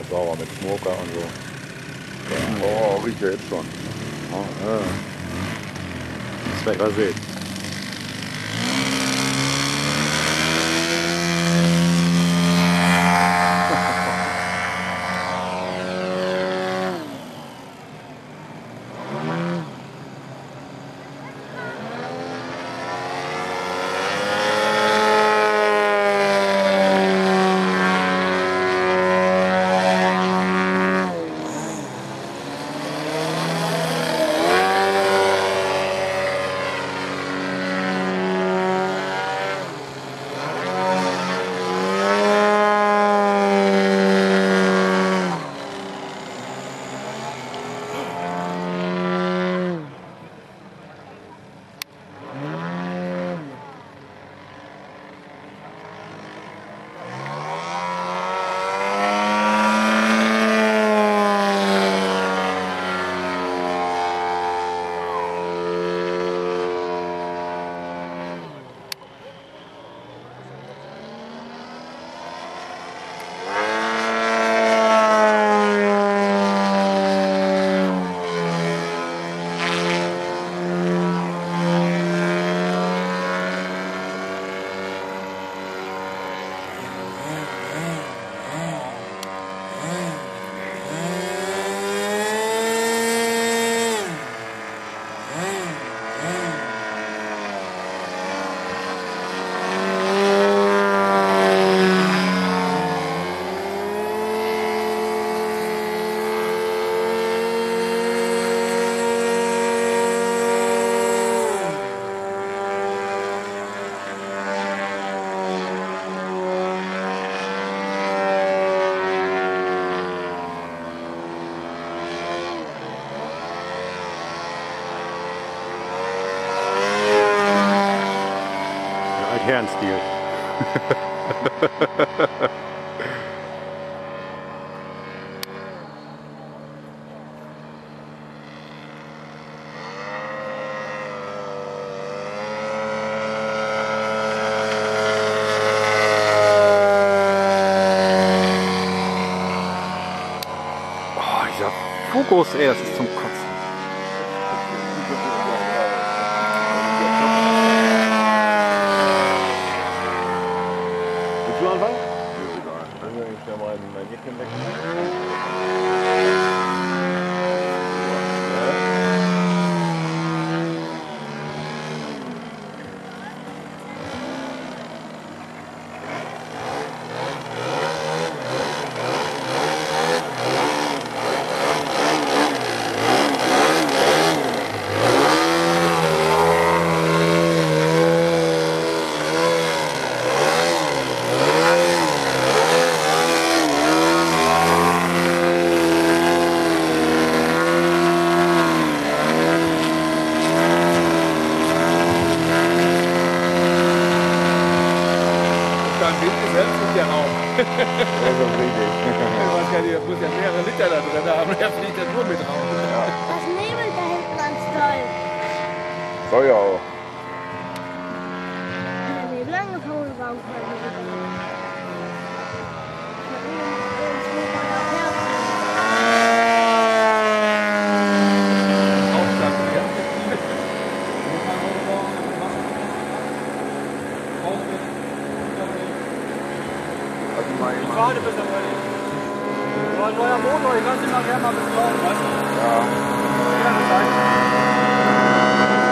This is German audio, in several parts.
sauber mit Smoker und so. Ja. Oh, riecht ja jetzt schon. Oh, ja. Das vielleicht mal sehen. Herrenstil. Oh, dieser Fokus, ey, das ist zum Kotzen. Willst du anfangen? Ist egal. Also ich stelle mal mein Jäckchen weg. Das ist richtig. Da muss ja mehrere Liter da drin haben, der fliegt ja nur mit raus. Das Nebel da hinten ganz toll. Soll ja auch. Wenn der Nebel angefangen war, Ich warte bis er ready ist. So ein neuer Motor, ich lasse ihn nachher mal bis drauf, weißt du? Ja. Ja, das reicht.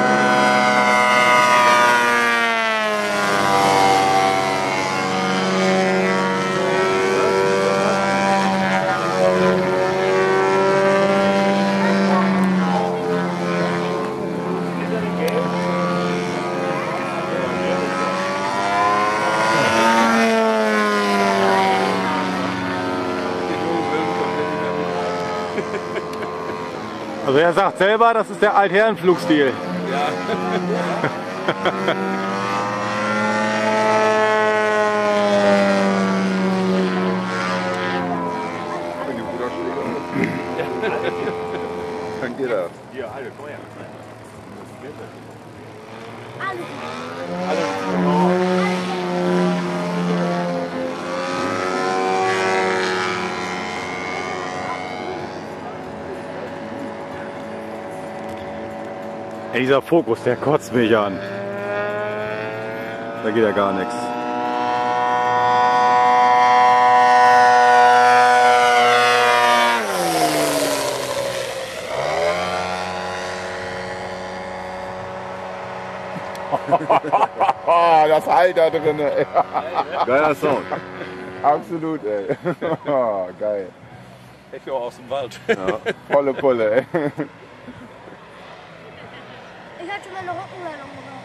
Also er sagt selber, das ist der Altherrenflugstil. Ja. Wenn die Bruder steht. Dann geht er. Hier, alle Feuer. Ey, dieser Fokus, der kotzt mich an. Da geht ja gar nichts. Das Halt da drin, ey. Geiler Sound. Absolut, ey. Geil. Echo aus dem Wald. Ja. Volle Pulle, ey. Ich hatte meine Rückenlandung gemacht.